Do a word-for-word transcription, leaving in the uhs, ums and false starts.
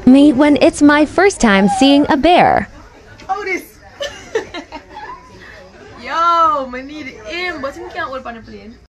Me when it's my first time seeing a bear. Otis! Yo, man need him. What's him count? What about a plane?